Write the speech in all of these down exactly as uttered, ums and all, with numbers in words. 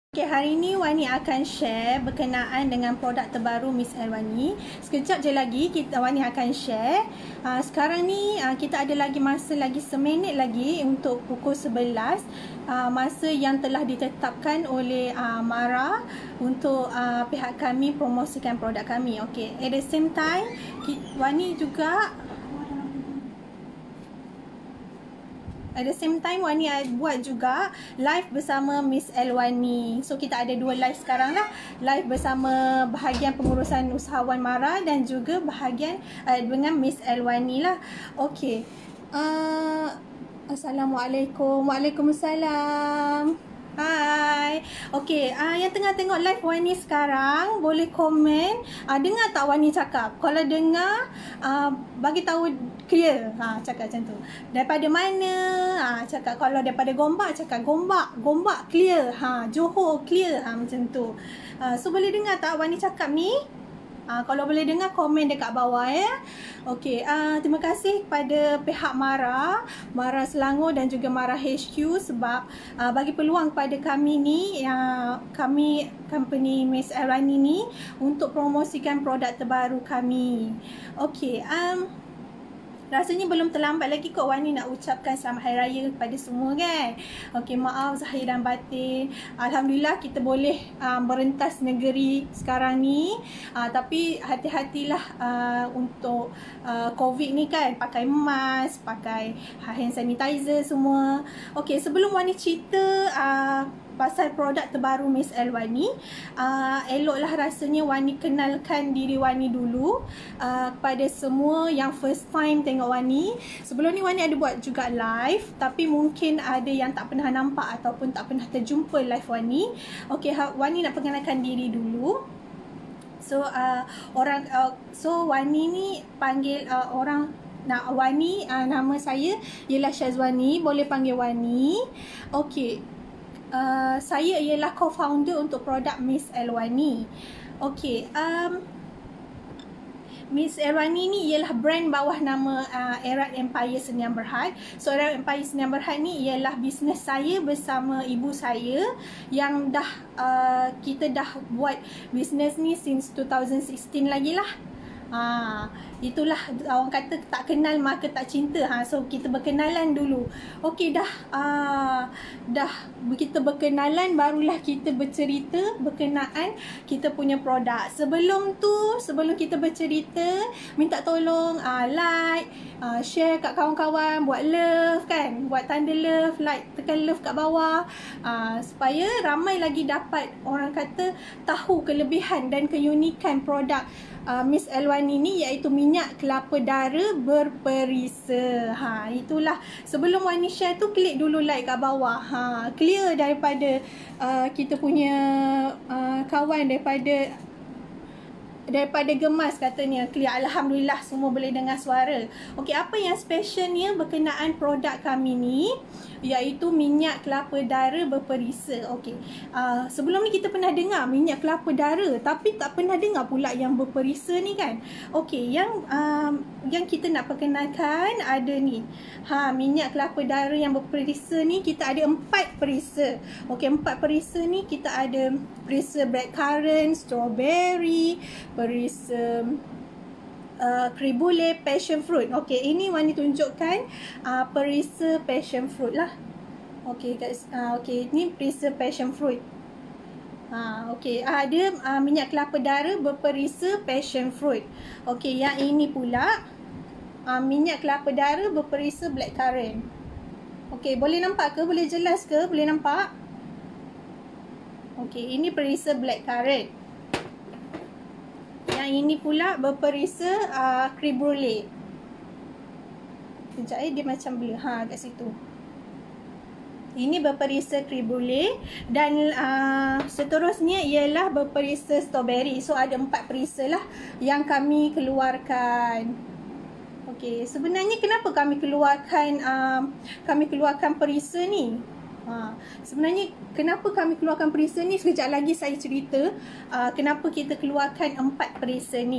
Okay, hari ni Wani akan share berkenaan dengan produk terbaru Miss Elwani. Sekejap je lagi kita Wani akan share. Uh, sekarang ni uh, kita ada lagi masa lagi seminit lagi untuk pukul sebelas. Uh, masa yang telah ditetapkan oleh uh, Mara untuk uh, pihak kami promosikan produk kami. Okay, at the same time kita, Wani juga At the same time, Wani buat juga live bersama Miss Elwani. So, kita ada dua live sekarang lah. Live bersama bahagian pengurusan Usahawan Mara dan juga bahagian uh, dengan Miss Elwani lah. Okay. Uh, Assalamualaikum. Waalaikumsalam. Hai. Okay, uh, yang tengah tengok live Wani sekarang, boleh komen. Uh, dengar tak Wani cakap? Kalau dengar, uh, bagi tahu clear. Ha, cakap macam tu. Daripada mana? Ha, cakap kalau daripada Gombak, cakap Gombak. Gombak clear. Ha, Johor clear. Ha, macam tu. Uh, so, boleh dengar tak Wani cakap ni? Uh, kalau boleh dengar, komen dekat bawah ya. Okey, uh, terima kasih kepada pihak Mara, Mara Selangor dan juga Mara H Q sebab uh, bagi peluang kepada kami ni, uh, kami company Miss Elwani ni untuk promosikan produk terbaru kami. Okey, um, rasanya belum terlambat lagi kot Wani nak ucapkan selamat hari raya kepada semua kan. Okey, maaf zahir dan batin. Alhamdulillah kita boleh uh, merentas negeri sekarang ni. Uh, tapi hati-hatilah uh, untuk uh, COVID ni kan. Pakai mask, pakai hand sanitizer semua. Okey, sebelum Wani cerita uh, pasal produk terbaru Miss Elwani, uh, eloklah rasanya Wani kenalkan diri Wani dulu uh, kepada semua yang first time tengok Wani. Sebelum ni Wani ada buat juga live, tapi mungkin ada yang tak pernah nampak ataupun tak pernah terjumpa live Wani. Okey, Wani nak perkenalkan diri dulu. So uh, orang uh, so Wani ni panggil uh, orang nak Wani, uh, nama saya ialah Syazwani, boleh panggil Wani. Okey. Uh, saya ialah co-founder untuk produk Miss Elwani. Okey, um, Miss Elwani ni ialah brand bawah nama uh, Erat Empayar Sdn Bhd. So, Erat Empayar Sdn Bhd ni ialah bisnes saya bersama ibu saya yang dah, uh, kita dah buat bisnes ni since two thousand sixteen lagi lah. Ha, itulah orang kata tak kenal maka tak cinta. Ha, so kita berkenalan dulu. Okey, dah uh, dah kita berkenalan barulah kita bercerita berkenaan kita punya produk. Sebelum tu, sebelum kita bercerita, minta tolong uh, like, uh, share kat kawan-kawan, buat love kan, buat tanda love, like, tekan love kat bawah uh, supaya ramai lagi dapat orang kata tahu kelebihan dan keunikan produk Uh, Miss Elwani ni, iaitu minyak kelapa dara berperisa. Ha, itulah. Sebelum Wani share tu, klik dulu like kat bawah. Ha, clear daripada uh, kita punya uh, kawan daripada daripada Gemas katanya clear. Alhamdulillah semua boleh dengar suara. Okey, apa yang specialnya berkenaan produk kami ni, iaitu minyak kelapa dara berperisa. Okey, uh, sebelum ni kita pernah dengar minyak kelapa dara, tapi tak pernah dengar pula yang berperisa ni kan. Okey, yang uh, yang kita nak perkenalkan ada ni. Ha, minyak kelapa dara yang berperisa ni kita ada empat perisa. Okey, empat perisa ni kita ada perisa blackcurrant, strawberry, perisa Uh, kribule, passion fruit. Okey, ini Wani tunjukkan uh, perisa passion fruit lah. Okey guys, uh, okey, ni perisa passion fruit. Ha, okey, uh, ada uh, minyak kelapa dara berperisa passion fruit. Okey, yang ini pula uh, minyak kelapa dara berperisa blackcurrant. Okey, boleh nampak ke? Boleh jelas ke? Boleh nampak? Okey, ini perisa blackcurrant. Yang ini pula berperisa uh, kribule. Sekejap eh, dia macam blur. Ha, kat situ. Ini berperisa kribule. Dan uh, seterusnya ialah berperisa strawberry. So, ada empat perisa lah yang kami keluarkan. Okey, sebenarnya kenapa kami keluarkan uh, kami keluarkan perisa ni? Ha, sebenarnya kenapa kami keluarkan perisa ni, sekejap lagi saya cerita uh, kenapa kita keluarkan empat perisa ni.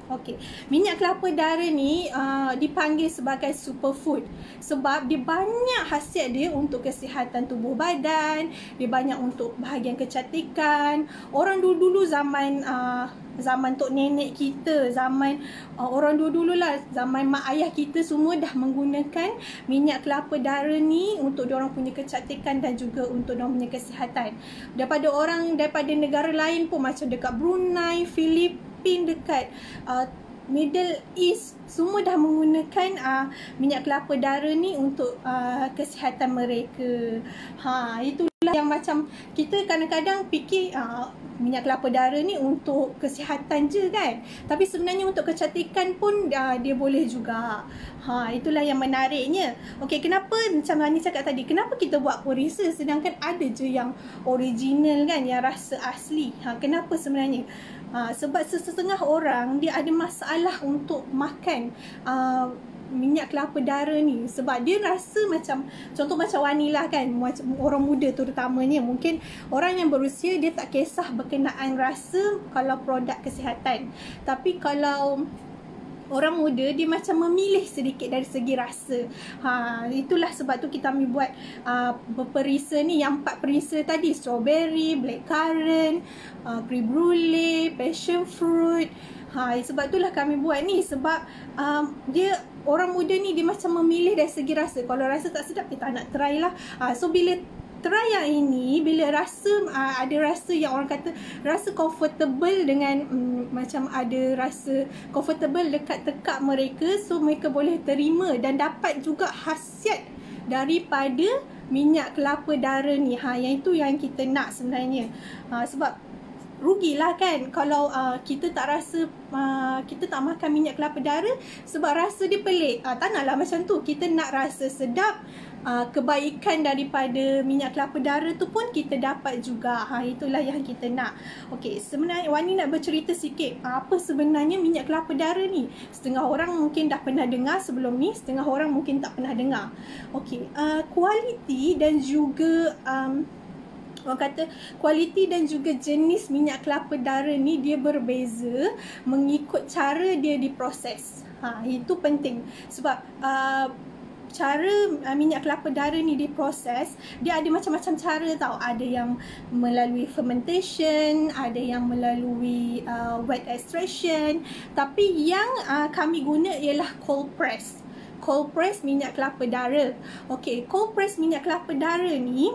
Okey, minyak kelapa dara ni uh, dipanggil sebagai superfood sebab dia banyak khasiat dia untuk kesihatan tubuh badan, dia banyak untuk bahagian kecantikan. Orang dulu-dulu zaman uh, zaman tok nenek kita, zaman uh, orang dulu-dulu lah, zaman mak ayah kita semua dah menggunakan minyak kelapa dara ni untuk diorang punya kecantikan dan juga untuk diorang punya kesihatan. Daripada orang daripada negara lain pun macam dekat Brunei, Filipina, dekat uh, Middle East, semua dah menggunakan uh, minyak kelapa dara ni untuk uh, kesihatan mereka. Ha, itulah yang macam kita kadang-kadang fikir uh, minyak kelapa dara ni untuk kesihatan je kan. Tapi sebenarnya untuk kecantikan pun uh, dia boleh juga. Ha, itulah yang menariknya. Okey, kenapa macam Hani cakap tadi, kenapa kita buat perisa sedangkan ada je yang original kan, yang rasa asli. Ha, kenapa sebenarnya? Ha, sebab setengah orang dia ada masalah untuk makan uh, minyak kelapa dara ni sebab dia rasa macam, contoh macam Wani lah kan, macam orang muda terutamanya, mungkin orang yang berusia dia tak kisah berkenaan rasa kalau produk kesihatan, tapi kalau orang muda dia macam memilih sedikit dari segi rasa. Ha, itulah sebab tu kita ambil buat uh, perisa ni, yang empat perisa tadi, strawberry, blackcurrant, uh, cream brulee, passion fruit. Ha, sebab itulah kami buat ni sebab um, dia orang muda ni dia macam memilih dari segi rasa. Kalau rasa tak sedap, kita nak try lah. Ha, so bila try yang ini, bila rasa uh, ada rasa yang orang kata rasa comfortable dengan um, macam ada rasa comfortable dekat tekak mereka, so mereka boleh terima dan dapat juga khasiat daripada minyak kelapa dara ni. Ha, yang itu yang kita nak sebenarnya. Ha, sebab rugilah kan kalau uh, kita tak rasa, uh, kita tak makan minyak kelapa dara sebab rasa dia pelik. Uh, tak naklah macam tu. Kita nak rasa sedap. Uh, kebaikan daripada minyak kelapa dara tu pun kita dapat juga. Ha, itulah yang kita nak. Okey, sebenarnya Wani nak bercerita sikit uh, apa sebenarnya minyak kelapa dara ni. Setengah orang mungkin dah pernah dengar sebelum ni, setengah orang mungkin tak pernah dengar. Okey, uh, kualiti dan juga um, orang kata kualiti dan juga jenis minyak kelapa dara ni dia berbeza mengikut cara dia diproses. Ha, itu penting sebab uh, cara uh, minyak kelapa dara ni diproses, dia ada macam-macam cara tau. Ada yang melalui fermentation, ada yang melalui uh, wet extraction, tapi yang uh, kami guna ialah cold press. Cold press minyak kelapa dara. Okey, cold press minyak kelapa dara ni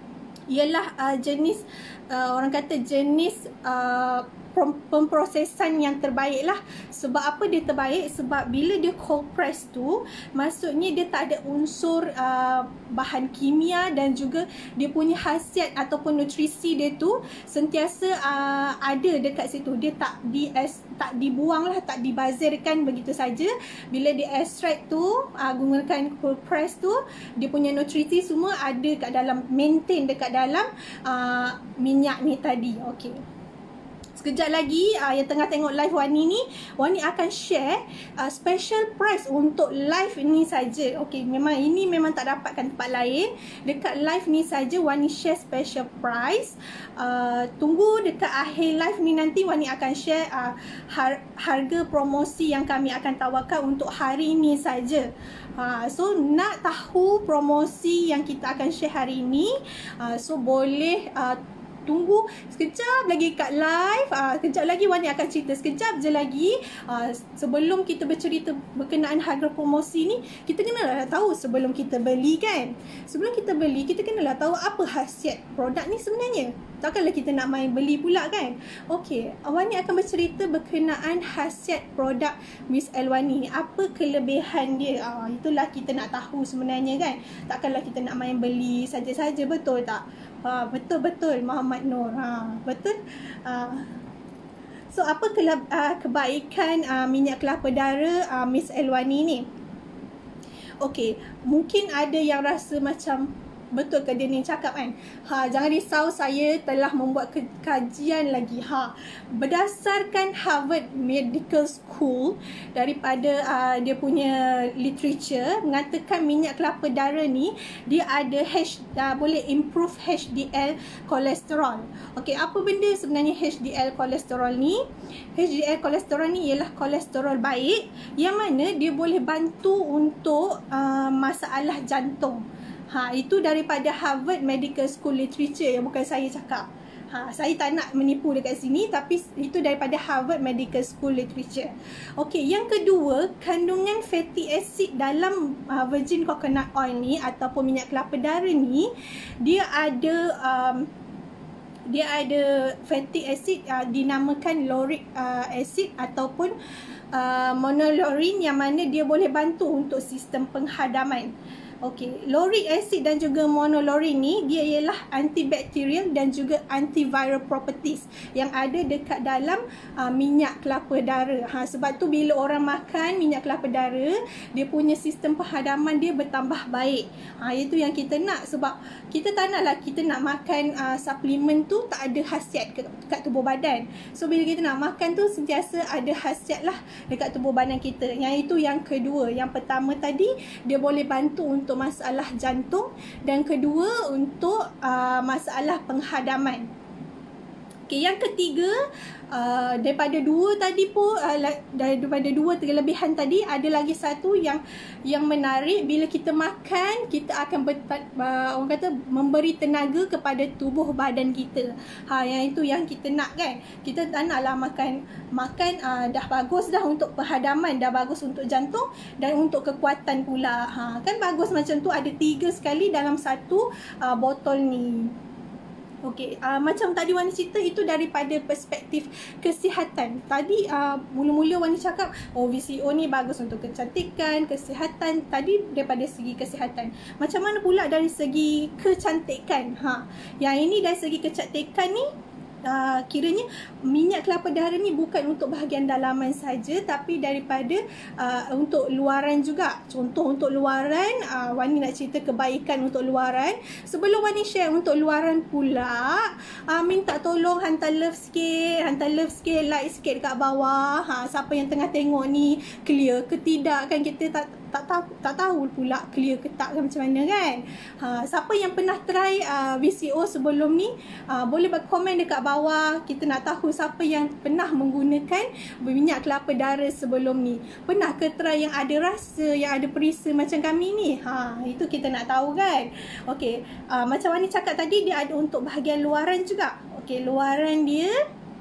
ialah uh, jenis uh, orang kata jenis uh, pemprosesan yang terbaik lah. Sebab apa dia terbaik? Sebab bila dia cold press tu, maksudnya dia tak ada unsur uh, bahan kimia dan juga dia punya khasiat ataupun nutrisi dia tu sentiasa uh, ada dekat situ. Dia tak di tak dibuang lah, tak dibazirkan begitu saja. Bila di extract tu, uh, gunakan cold press tu, dia punya nutrisi semua ada kat dalam, maintain dekat dalam uh, minyak ni tadi. Okey. Sekejap lagi uh, yang tengah tengok live Wani ni, Wani akan share uh, special price untuk live ni saja. Okey, memang ini memang tak dapatkan tempat lain. Dekat live ni saja Wani share special price. Uh, tunggu dekat akhir live ni nanti Wani akan share uh, har harga promosi yang kami akan tawarkan untuk hari ni saja. Uh, so nak tahu promosi yang kita akan share hari ni, uh, so boleh uh, tunggu sekejap lagi kat live. Uh, sekejap lagi Wani akan cerita. Sekejap je lagi. Uh, sebelum kita bercerita berkenaan harga promosi ni, kita kenalah tahu sebelum kita beli kan. Sebelum kita beli, kita kenalah tahu apa khasiat produk ni sebenarnya. Takkanlah kita nak main beli pula kan. Okey, Wani akan bercerita berkenaan khasiat produk Miss Elwani. Apa kelebihan dia? Uh, itulah kita nak tahu sebenarnya kan. Takkanlah kita nak main beli saja-saja, betul tak? Ha, betul-betul Muhammad Nur. Ha, betul. Uh, so apa kelab, uh, kebaikan uh, minyak kelapa dara uh, Miss Elwani ni? Okey, mungkin ada yang rasa macam betul ke dia ni cakap kan? Ha, jangan risau, saya telah membuat kajian lagi. Ha, berdasarkan Harvard Medical School, daripada uh, dia punya literature mengatakan minyak kelapa dara ni dia ada H, uh, boleh improve H D L kolesterol. Okey, apa benda sebenarnya H D L kolesterol ni? H D L kolesterol ni ialah kolesterol baik yang mana dia boleh bantu untuk uh, masalah jantung. Ha, itu daripada Harvard Medical School literature, yang bukan saya cakap. Ha, saya tak nak menipu dekat sini, tapi itu daripada Harvard Medical School literature. Okey, yang kedua, kandungan fatty acid dalam uh, virgin coconut oil ni ataupun minyak kelapa dara ni, dia ada um, dia ada fatty acid uh, dinamakan lauric uh, acid ataupun uh, monolaurin, yang mana dia boleh bantu untuk sistem penghadaman. Okey, lauric acid dan juga monolaurin ni dia ialah antibakterial dan juga antiviral properties yang ada dekat dalam uh, minyak kelapa dara. Ha, sebab tu bila orang makan minyak kelapa dara, dia punya sistem penghadaman dia bertambah baik. Ha, itu yang kita nak, sebab kita tak naklah kita nak makan uh, suplemen tu tak ada khasiat dekat tubuh badan. So bila kita nak makan tu sentiasa ada khasiat lah dekat tubuh badan kita. Yang itu yang kedua. Yang pertama tadi dia boleh bantu untuk untuk masalah jantung, dan kedua untuk uh, masalah penghadaman. Okay, yang ketiga, uh, daripada dua tadi pun, uh, daripada dua kelebihan tadi, ada lagi satu yang yang menarik. Bila kita makan, kita akan ber, uh, orang kata memberi tenaga kepada tubuh badan kita. Ha, yang itu yang kita nak kan. Kita tak naklah makan makan uh, dah bagus dah untuk penghadaman, dah bagus untuk jantung dan untuk kekuatan pula. Ha, kan bagus macam tu, ada tiga sekali dalam satu uh, botol ni. Okey, uh, macam tadi Wani cerita, itu daripada perspektif kesihatan. Tadi uh, mula-mula Wani cakap, oh V C O ni bagus untuk kecantikan, kesihatan. Tadi daripada segi kesihatan. Macam mana pula dari segi kecantikan? Ha, yang ini dari segi kecantikan ni, Uh, kiranya minyak kelapa dara ni bukan untuk bahagian dalaman saja, tapi daripada uh, untuk luaran juga. Contoh untuk luaran, uh, Wani nak cerita kebaikan untuk luaran. Sebelum Wani share untuk luaran pula, uh, minta tolong hantar love sikit, hantar love sikit, like sikit dekat bawah. Ha, siapa yang tengah tengok ni clear ke tidak kan, kita tak tak tahu tak tahu pula clear ke tak kan, macam mana kan. Ha, siapa yang pernah try uh, V C O sebelum ni, uh, boleh berkomen dekat bawah. Kita nak tahu siapa yang pernah menggunakan minyak kelapa dara sebelum ni. Pernah ke try yang ada rasa, yang ada perisa macam kami ni? Ha, itu kita nak tahu kan. Okey, uh, macam Wani cakap tadi, dia ada untuk bahagian luaran juga. Okey, luaran dia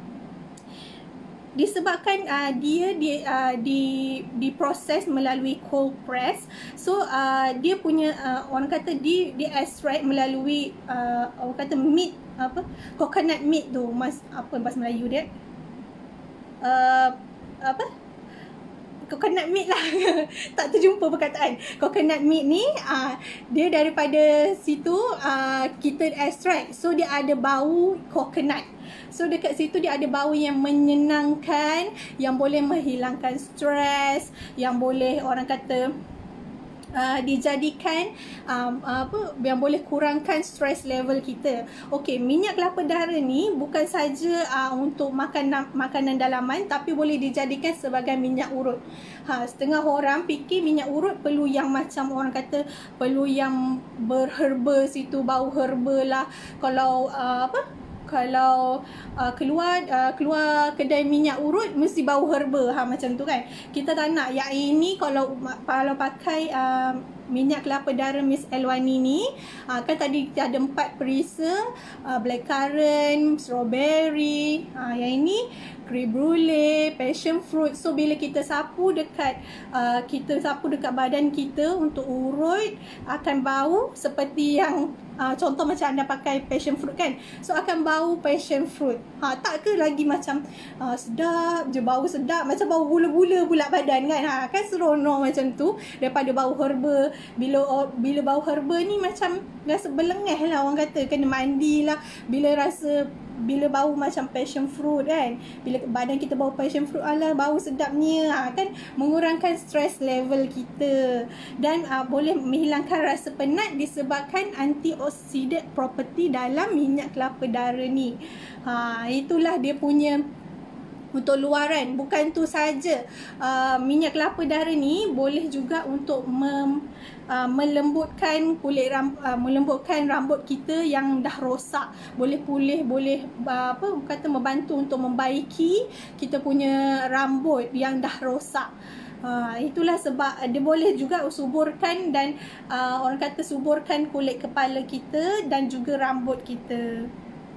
disebabkan uh, dia dia uh, di diproses melalui cold press. So uh, dia punya uh, orang kata di di extract melalui uh, orang kata meat, apa, coconut meat tu, mas apa bahasa Melayu dia, uh, apa, coconut meat lah. Tak terjumpa perkataan. Coconut meat ni uh, dia daripada situ uh, kita extract. So dia ada bau coconut. So dekat situ dia ada bau yang menyenangkan, yang boleh menghilangkan stres, yang boleh orang kata Uh, dijadikan um, apa yang boleh kurangkan stress level kita. Okey, minyak kelapa dara ni bukan saja uh, untuk makan makanan dalaman, tapi boleh dijadikan sebagai minyak urut. Ha, setengah orang fikir minyak urut perlu yang macam orang kata perlu yang berherba situ, bau herba lah. Kalau uh, apa kalau uh, keluar uh, keluar kedai minyak urut mesti bau herba, ha, macam tu kan. Kita tak nak. Yang ini kalau kalau pakai uh, minyak kelapa dara Miss Elwani ni, uh, kan tadi ada empat perisa, uh, blackcurrant, strawberry, uh, yang ini creme brulee, passion fruit. So bila kita sapu dekat uh, kita sapu dekat badan kita untuk urut, akan bau seperti yang uh, contoh macam anda pakai passion fruit kan, so akan bau passion fruit. Ha, tak ke lagi macam uh, sedap je, bau sedap, macam bau gula-gula pula badan kan. Ha, kan seronok macam tu daripada bau herba. Bila bila bau herba ni macam rasa belengeh lah orang kata, kena mandi lah. Bila rasa bila bau macam passion fruit kan, bila badan kita bau passion fruit, alah bau sedapnya, ha, kan mengurangkan stress level kita dan uh, boleh menghilangkan rasa penat disebabkan antioksidan property dalam minyak kelapa dara ni. Ha, itulah dia punya untuk luaran. Bukan tu saja, uh, minyak kelapa dara ni boleh juga untuk mem, uh, melembutkan kulit ram, uh, melembutkan rambut kita yang dah rosak. Boleh pulih, boleh uh, apa kata membantu untuk membaiki kita punya rambut yang dah rosak. Uh, itulah sebab dia boleh juga suburkan dan uh, orang kata suburkan kulit kepala kita dan juga rambut kita.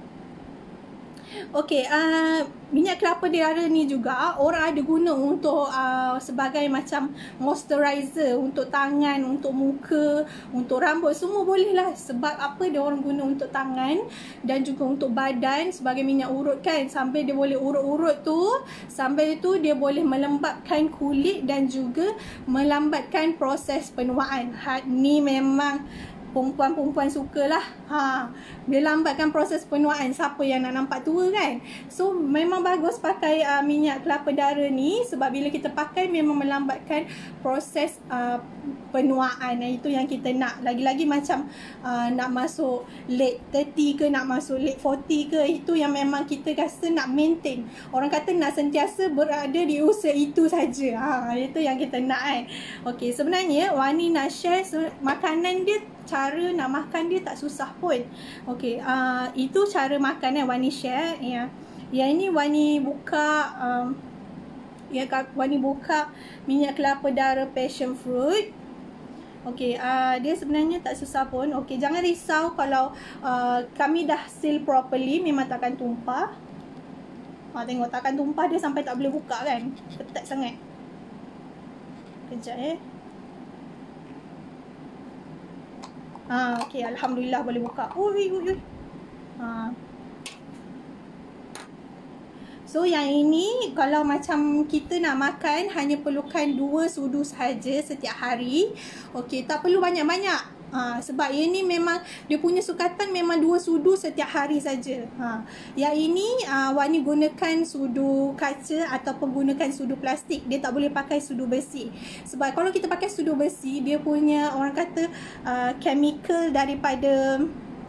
Okey, uh, minyak kelapa dara ni juga orang ada guna untuk uh, sebagai macam moisturizer untuk tangan, untuk muka, untuk rambut, semua boleh lah. Sebab apa dia orang guna untuk tangan dan juga untuk badan sebagai minyak urut kan. Sambil dia boleh urut-urut tu, sambil tu dia boleh melembabkan kulit dan juga melambatkan proses penuaan. Ha, ni memang perempuan-perempuan sukalah. Ha, dia lambatkan proses penuaan. Siapa yang nak nampak tua kan? So memang bagus pakai uh, minyak kelapa dara ni, sebab bila kita pakai memang melambatkan proses uh, penuaan. Itu yang kita nak. Lagi-lagi macam uh, nak masuk late thirty ke, nak masuk late forty ke, itu yang memang kita rasa nak maintain. Orang kata nak sentiasa berada di usia itu saja. Ha, itu yang kita nak kan. Okey, sebenarnya Wani nak share makanan dia, cara nak makan dia tak susah pun. Okey, uh, itu cara makan yang Wani share ya. Yang ini Wani buka um, ya Wani buka minyak kelapa dara passion fruit. Okey, uh, dia sebenarnya tak susah pun. Okey, jangan risau kalau uh, kami dah seal properly, memang takkan tumpah. Ha, tengok takkan tumpah dia sampai tak boleh buka kan. Ketat sangat. Kejap eh. Ha, okey, alhamdulillah boleh buka. Ui ui ui. Ha. So yang ini kalau macam kita nak makan hanya perlukan dua sudu sahaja setiap hari. Okey, tak perlu banyak-banyak. Ha, sebab yang ni memang dia punya sukatan memang dua sudu setiap hari saja. Ha, yang ini uh, Wani gunakan sudu kaca ataupun gunakan sudu plastik. Dia tak boleh pakai sudu besi. Sebab kalau kita pakai sudu besi, dia punya orang kata uh, chemical daripada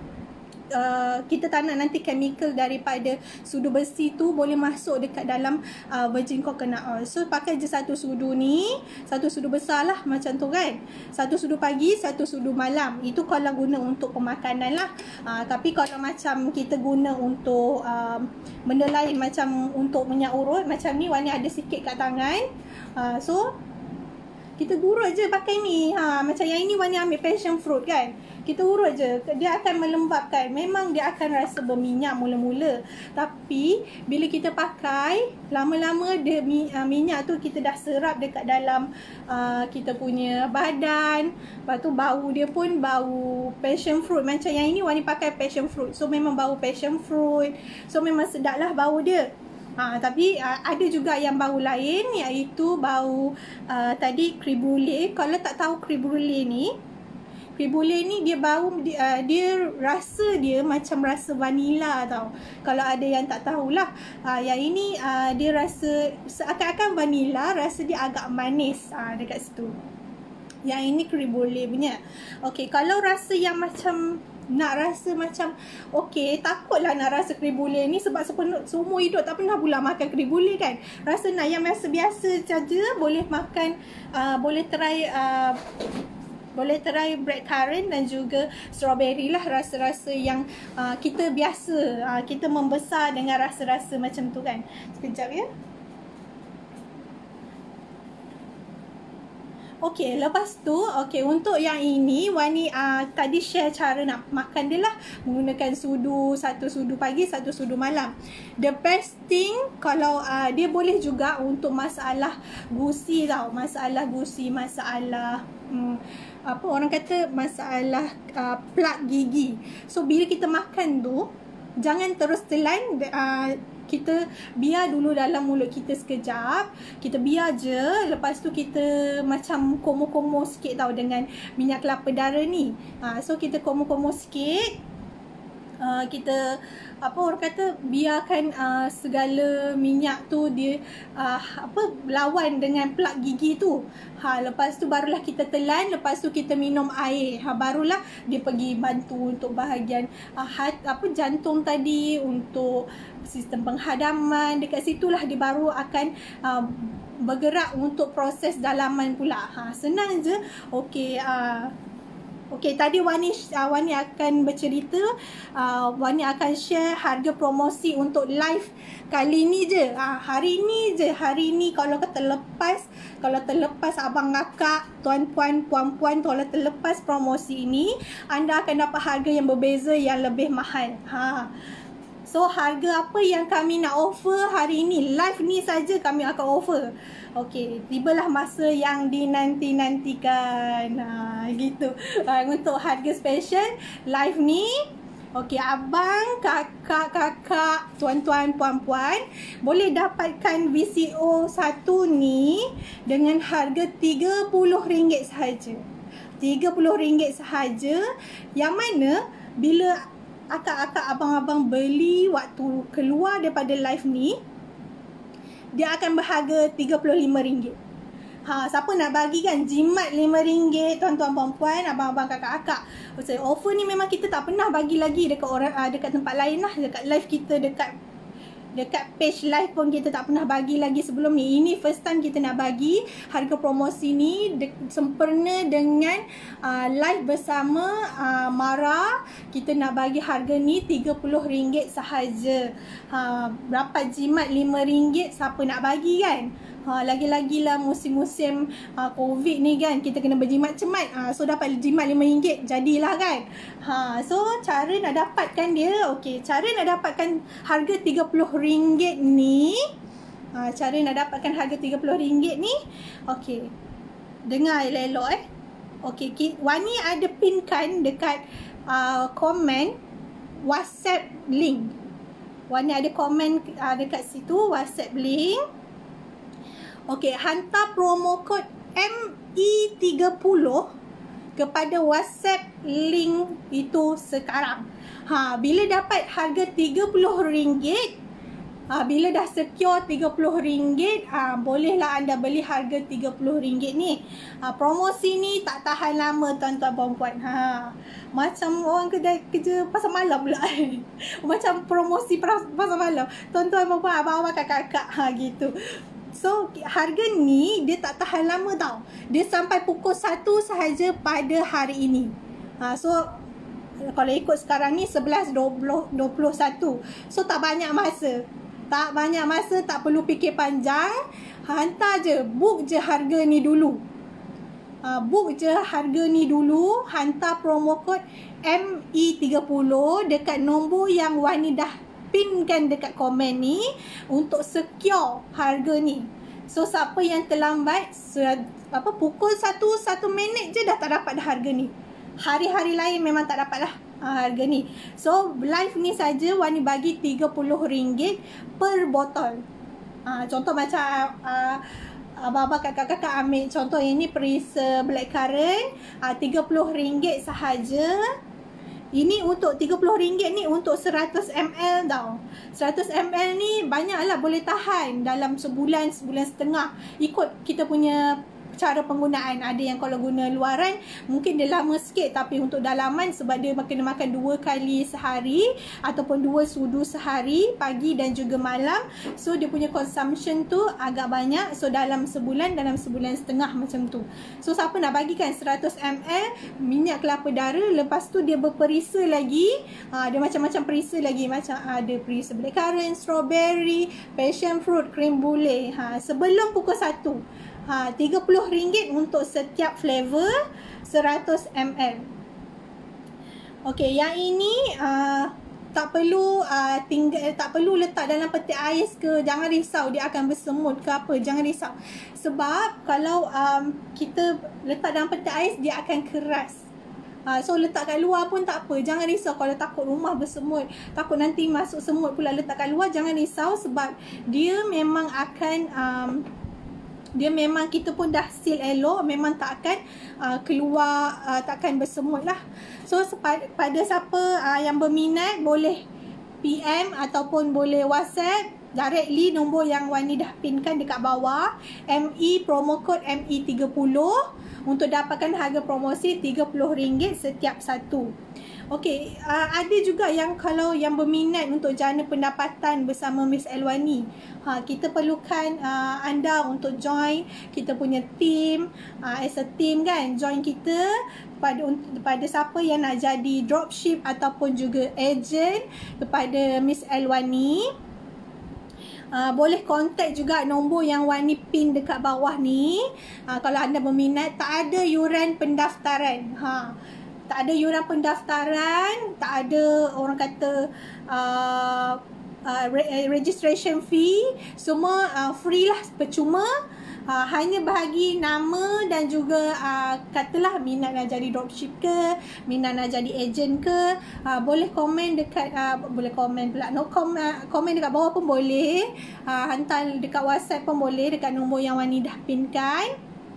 Uh, kita tak nak nanti chemical daripada sudu besi tu boleh masuk dekat dalam uh, virgin coconut oil. So pakai je satu sudu ni, satu sudu besar lah macam tu kan. Satu sudu pagi, satu sudu malam. Itu kalau guna untuk pemakanan lah. uh, Tapi kalau macam kita guna untuk uh, benda lain, macam untuk minyak urut, macam ni Wani ada sikit kat tangan. uh, So kita gurut je pakai ni. Ha, macam yang ini Wani ambil passion fruit kan. Kita urut je, dia akan melembabkan. Memang dia akan rasa berminyak mula-mula, tapi bila kita pakai lama-lama dia minyak tu kita dah serap dekat dalam uh, kita punya badan. Lepas tu bau dia pun bau passion fruit. Macam yang ini Wani pakai passion fruit, so memang bau passion fruit. So memang sedap lah bau dia. Ha, tapi uh, ada juga yang bau lain, iaitu bau uh, tadi creme brulee. Kalau tak tahu creme brulee ni, creme brulee ni dia bau dia, uh, dia rasa dia macam rasa vanila tau. Kalau ada yang tak tahulah, uh, yang ini uh, dia rasa seakan-akan vanila, rasa dia agak manis uh, dekat situ. Yang ini creme brulee punya. Okey, kalau rasa yang macam nak rasa macam okey, takutlah nak rasa creme brulee ni sebab seumur hidup tak pernah pula makan creme brulee kan. Rasa nak yang biasa-biasa saja, boleh makan, uh, boleh try uh, boleh try blackcurrant dan juga strawberry lah, rasa-rasa yang uh, kita biasa, uh, kita membesar dengan rasa-rasa macam tu kan. Sekejap ya. Okey, lepas tu, okey, untuk yang ini, Wani uh, tadi share cara nak makan dia lah. Menggunakan sudu, satu sudu pagi, satu sudu malam. The best thing, kalau uh, dia boleh juga untuk masalah gusi tau. Masalah gusi, masalah... Hmm, apa orang kata masalah uh, plak gigi. So bila kita makan tu, jangan terus telan, uh, kita biar dulu dalam mulut kita sekejap. Kita biar je, lepas tu kita macam komo-komo sikit tau dengan minyak kelapa dara ni. uh, So kita komo-komo sikit. Uh, kita apa orang kata biarkan uh, segala minyak tu dia uh, apa lawan dengan plak gigi tu. Ha, lepas tu barulah kita telan, lepas tu kita minum air. Ha, barulah dia pergi bantu untuk bahagian uh, hat, apa jantung tadi, untuk sistem penghadaman. Dekat situlah dia baru akan uh, bergerak untuk proses dalaman pula. Ha, senang je. Okey, uh, Okey, tadi Wani, uh, Wani akan bercerita, uh, Wani akan share harga promosi untuk live kali ni je. Uh, hari ni je, hari ni kalau terlepas, kalau terlepas abang kakak, tuan-puan, puan-puan, kalau terlepas promosi ini, anda akan dapat harga yang berbeza yang lebih mahal. Ha. So, harga apa yang kami nak offer hari ini? Live ni saja kami akan offer. Okey, tibalah masa yang dinanti-nantikan. Ha, gitu. Ha, untuk harga special live ni, okey, abang, kakak, kakak, tuan-tuan, puan-puan boleh dapatkan V C O satu ni dengan harga tiga puluh ringgit sahaja. tiga puluh ringgit sahaja, yang mana bila akak-akak, abang-abang beli waktu keluar daripada live ni, dia akan berharga tiga puluh lima ringgit. Ha, siapa nak bagi kan? Jimat lima ringgit, tuan-tuan, puan-puan, abang-abang, kakak-kakak. So, offer ni memang kita tak pernah bagi lagi dekat orang, dekat tempat lain lah. Dekat live kita, dekat dekat page live pun kita tak pernah bagi lagi sebelum ni. Ini first time kita nak bagi harga promosi ni de- sempurna dengan uh, live bersama uh, Mara. Kita nak bagi harga ni tiga puluh ringgit sahaja. Ha, berapa jimat lima ringgit, siapa nak bagi kan? Ha, lagi-lagi lah musim-musim uh, COVID ni kan, kita kena berjimat cemat. Ha, so dapat jimat lima ringgit, jadilah kan. Ha, so cara nak dapatkan dia, okey, cara nak dapatkan harga tiga puluh ringgit ni, ha, cara nak dapatkan harga tiga puluh ringgit ni, okey, dengar elok-elok eh. Okey, Wani ada pinkan dekat uh, komen WhatsApp link. Wani ada komen uh, dekat situ WhatsApp link. Okey, hantar promo kod M I tiga puluh kepada WhatsApp link itu sekarang. Ha, bila dapat harga tiga puluh ringgit, ha, bila dah secure tiga puluh ringgit, ha, bolehlah anda beli harga tiga puluh ringgit ni. Ha, promosi ni tak tahan lama tuan-tuan puan-puan. Ha, macam orang kedai kerja pasar malam pula. Macam promosi pasar malam. Tuan-tuan puan-puan, abang-abang, kakak-kakak, ha, gitu. So, harga ni dia tak tahan lama tau. Dia sampai pukul satu sahaja pada hari ini. Ha, so, kalau ikut sekarang ni sebelas dua puluh dua puluh satu. So, tak banyak masa. Tak banyak masa, tak perlu fikir panjang. Hantar je, book je harga ni dulu. Ha, book je harga ni dulu. Hantar promo kod M I tiga puluh dekat nombor yang Wani dah pinkan dekat komen ni untuk secure harga ni. So, siapa yang terlambat, apa, pukul satu, satu minit je dah tak dapat dah harga ni. Hari-hari lain memang tak dapat lah uh, harga ni. So, live ni saja Wani bagi tiga puluh ringgit per botol. Uh, contoh macam uh, abang-abang, kakak-kakak ambil contoh ini perisa blackcurrant, uh, tiga puluh ringgit sahaja. Ini untuk tiga puluh ringgit ni untuk seratus mililiter tau. seratus mililiter ni banyaklah, boleh tahan dalam sebulan, sebulan setengah. Ikut kita punya cara penggunaan. Ada yang kalau guna luaran mungkin dia lama sikit, tapi untuk dalaman sebab dia kena makan dua kali sehari ataupun dua sudu sehari, pagi dan juga malam. So dia punya consumption tu agak banyak. So dalam sebulan, dalam sebulan setengah macam tu. So siapa nak bagikan seratus mililiter minyak kelapa dara, lepas tu dia berperisa lagi. Ha, dia macam-macam perisa lagi. Macam ada perisa blackcurrant, strawberry, passion fruit, cream brulee. Ha, sebelum pukul satu. Ha, tiga puluh ringgit untuk setiap flavor seratus mililiter. Okey, yang ini uh, tak perlu uh, tinggal tak perlu letak dalam peti ais ke, jangan risau dia akan bersemut ke apa, jangan risau. Sebab kalau um, kita letak dalam peti ais dia akan keras. Uh, so letak kat luar pun tak apa, jangan risau kalau takut rumah bersemut, takut nanti masuk semut pula letak kat luar, jangan risau sebab dia memang akan um, dia memang kita pun dah seal elok, memang tak akan uh, keluar, uh, tak akan bersemut lah. So pada, pada siapa uh, yang berminat boleh P M ataupun boleh WhatsApp directly nombor yang Wani dah pinkan dekat bawah, M E promo code M E tiga puluh untuk dapatkan harga promosi tiga puluh ringgit setiap satu. Okey, uh, ada juga yang kalau yang berminat untuk jana pendapatan bersama Miss Elwani. Ha, kita perlukan uh, anda untuk join kita punya team, uh, as a team kan, join kita pada pada siapa yang nak jadi dropship ataupun juga agent kepada Miss Elwani. Uh, boleh contact juga nombor yang Wani pin dekat bawah ni. Uh, kalau anda berminat, tak ada yuran pendaftaran. Ha. Tak ada yuran pendaftaran, tak ada orang kata uh, uh, registration fee, semua uh, free lah, percuma. Uh, hanya bahagi nama dan juga uh, katalah minat nak jadi dropship ke, minat nak jadi agent ke, uh, boleh komen dekat uh, boleh komen pula no komen, komen dekat bawah pun boleh, uh, hantar dekat WhatsApp pun boleh dekat nombor yang Wani dah pinkan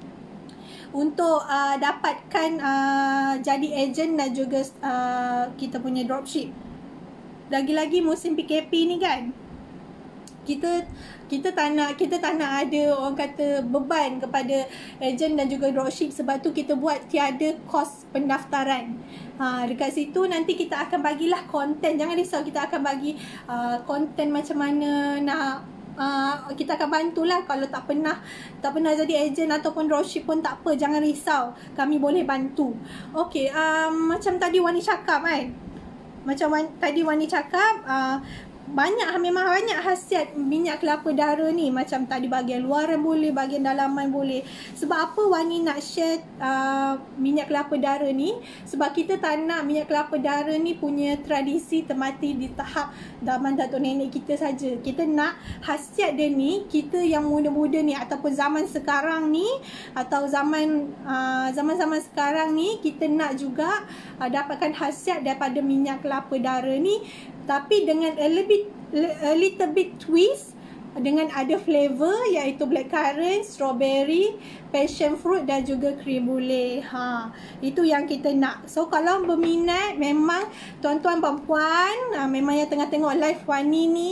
untuk uh, dapatkan uh, jadi agent dan juga uh, kita punya dropship. Lagi-lagi musim P K P ni kan, kita kita tak nak kita tak nak ada orang kata beban kepada agent dan juga dropship, sebab tu kita buat tiada kos pendaftaran. Ha, dekat situ nanti kita akan bagilah konten, jangan risau, kita akan bagi uh, konten macam mana nak. Uh, kita akan bantulah. Kalau tak pernah tak pernah jadi agent ataupun dropship pun tak apa, jangan risau, kami boleh bantu. Okey, um, macam tadi Wani cakap kan, macam wan, tadi Wani cakap uh, banyak, memang banyak khasiat minyak kelapa dara ni. Macam tadi bahagian luaran boleh, bahagian dalaman boleh. Sebab apa Wani nak share uh, minyak kelapa dara ni? Sebab kita tak nak minyak kelapa dara ni punya tradisi termati di tahap zaman datuk nenek kita saja. Kita nak khasiat dia ni, kita yang muda-muda ni ataupun zaman sekarang ni, atau zaman uh, zaman-zaman sekarang ni, kita nak juga uh, dapatkan khasiat daripada minyak kelapa dara ni, tapi dengan a little bit, a little bit twist, dengan ada flavor iaitu blackcurrant, strawberry, passion fruit dan juga cream brulee. Ha, itu yang kita nak. So kalau berminat, memang tuan-tuan perempuan, uh, memang yang tengah tengok live Wani ni,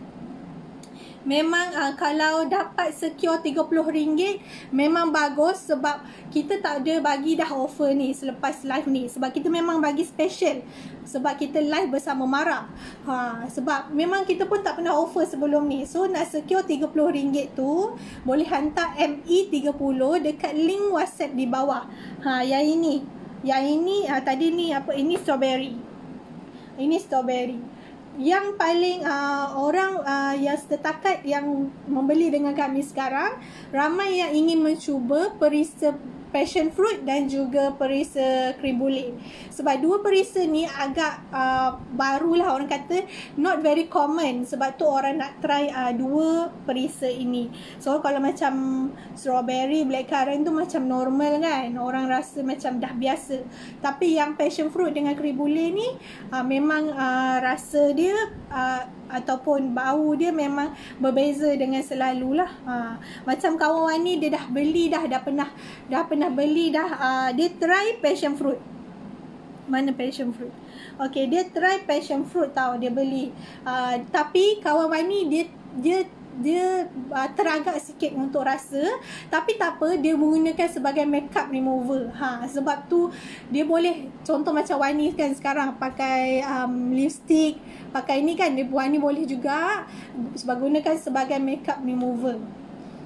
memang uh, kalau dapat secure tiga puluh ringgit memang bagus, sebab kita tak ada bagi dah offer ni selepas live ni, sebab kita memang bagi special, sebab kita live bersama Mara. Ha, sebab memang kita pun tak pernah offer sebelum ni. So nak secure tiga puluh ringgit tu boleh hantar M E tiga puluh dekat link WhatsApp di bawah. Ha, yang ini, yang ini uh, tadi ni apa, ini strawberry. Ini strawberry. Yang paling uh, orang uh, yang setakat yang membeli dengan kami sekarang, ramai yang ingin mencuba perisa passion fruit dan juga perisa cream brulee. Sebab dua perisa ni agak uh, barulah, orang kata not very common. Sebab tu orang nak try uh, dua perisa ini. So kalau macam strawberry, blackcurrant tu macam normal kan, orang rasa macam dah biasa. Tapi yang passion fruit dengan cream brulee ni uh, memang uh, rasa dia uh, ataupun bau dia memang berbeza dengan selalulah. Ha, macam kawan Wani, dia dah beli dah, dah pernah dah pernah beli dah, uh, dia try passion fruit. Mana passion fruit? Okey, dia try passion fruit tau, dia beli. Uh, tapi kawan Wani dia dia dia uh, teragak sikit untuk rasa, tapi tak apa, dia menggunakan sebagai makeup remover. Ha, sebab tu dia boleh, contoh macam Wani kan sekarang pakai um, lipstick, pakai ni kan, dia Wani boleh juga sebab gunakan sebagai makeup remover.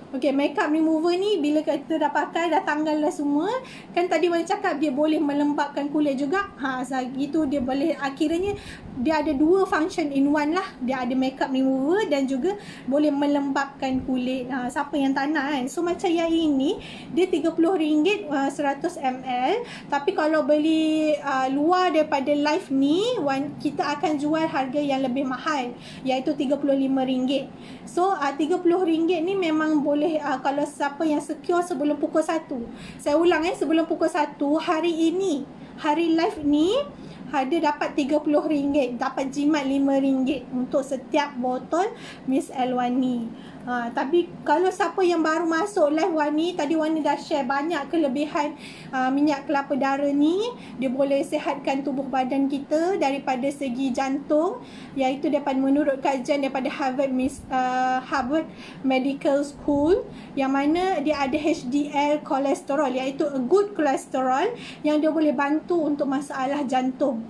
Okay, makeup remover ni bila kita dah pakai, dah tanggal dah semua, kan tadi Wani cakap dia boleh melembabkan kulit juga. Ha, gitu dia boleh, akhirnya dia ada dua function in one lah. Dia ada makeup remover dan juga boleh melembabkan kulit. Ha, siapa yang tak nak kan? So macam yang ini, dia tiga puluh ringgit uh, seratus mililiter. Tapi kalau beli uh, luar daripada live ni, kita akan jual harga yang lebih mahal, iaitu tiga puluh lima ringgit. So uh, tiga puluh ringgit ni memang boleh Boleh, uh, kalau siapa yang secure sebelum pukul satu. Saya ulang eh, sebelum pukul satu hari ini, hari live ni, ada dapat tiga puluh ringgit, dapat jimat lima ringgit untuk setiap botol Miss Elwani. Ha, tapi kalau siapa yang baru masuk live Wani, tadi Wani dah share banyak kelebihan uh, minyak kelapa dara ni. Dia boleh sihatkan tubuh badan kita daripada segi jantung, iaitu daripada menurut kajian daripada Harvard Miss, uh, Harvard Medical School, yang mana dia ada H D L kolesterol, iaitu a good cholesterol, yang dia boleh bantu untuk masalah jantung.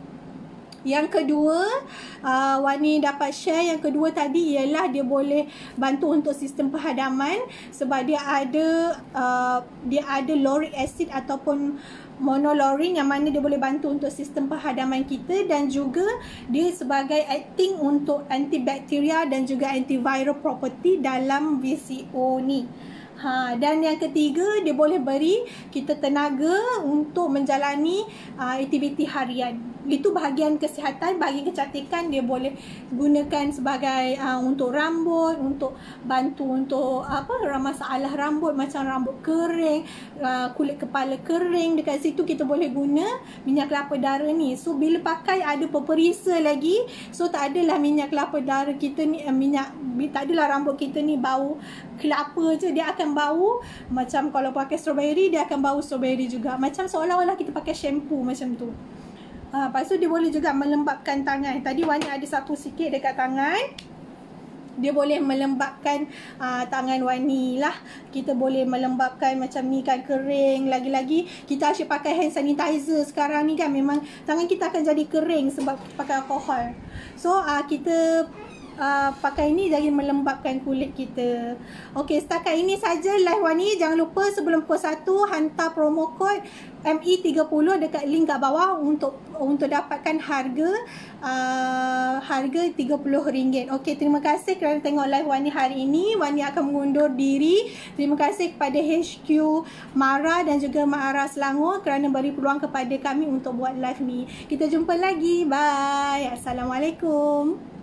Yang kedua, uh, Wani dapat share, yang kedua tadi ialah dia boleh bantu untuk sistem penghadaman, sebab dia ada uh, dia ada lauric acid ataupun monolaurin, yang mana dia boleh bantu untuk sistem penghadaman kita, dan juga dia sebagai acting untuk antibakteria dan juga antiviral property dalam V C O ni. Ha, dan yang ketiga, dia boleh beri kita tenaga untuk menjalani uh, aktiviti harian. Itu bahagian kesihatan, bahagian kecantikan. Dia boleh gunakan sebagai uh, untuk rambut, untuk bantu untuk apa, masalah rambut macam rambut kering, uh, kulit kepala kering. Dekat situ kita boleh guna minyak kelapa dara ni. So bila pakai ada peperisa lagi. So tak adalah minyak kelapa dara kita ni uh, minyak tak adalah rambut kita ni bau kelapa je, dia akan bau macam kalau pakai strawberry, dia akan bau strawberry juga, macam seolah-olah kita pakai shampoo macam tu. Ha, lepas tu dia boleh juga melembabkan tangan. Tadi Wani ada sapu sikit dekat tangan, dia boleh melembabkan uh, tangan Wani lah. Kita boleh melembabkan macam ni kan, kering. Lagi-lagi kita asyik pakai hand sanitizer sekarang ni kan, memang tangan kita akan jadi kering sebab pakai alkohol. So uh, kita Uh, pakai ini jadi melembabkan kulit kita. Okey, setakat ini saja live Wani. Jangan lupa sebelum pukul satu hantar promo code M E tiga puluh dekat link kat bawah untuk untuk dapatkan harga uh, harga tiga puluh ringgit. Okey, terima kasih kerana tengok live Wani hari ini. Wani akan mengundur diri. Terima kasih kepada H Q Mara dan juga Mara Selangor kerana beri peluang kepada kami untuk buat live ni. Kita jumpa lagi. Bye. Assalamualaikum.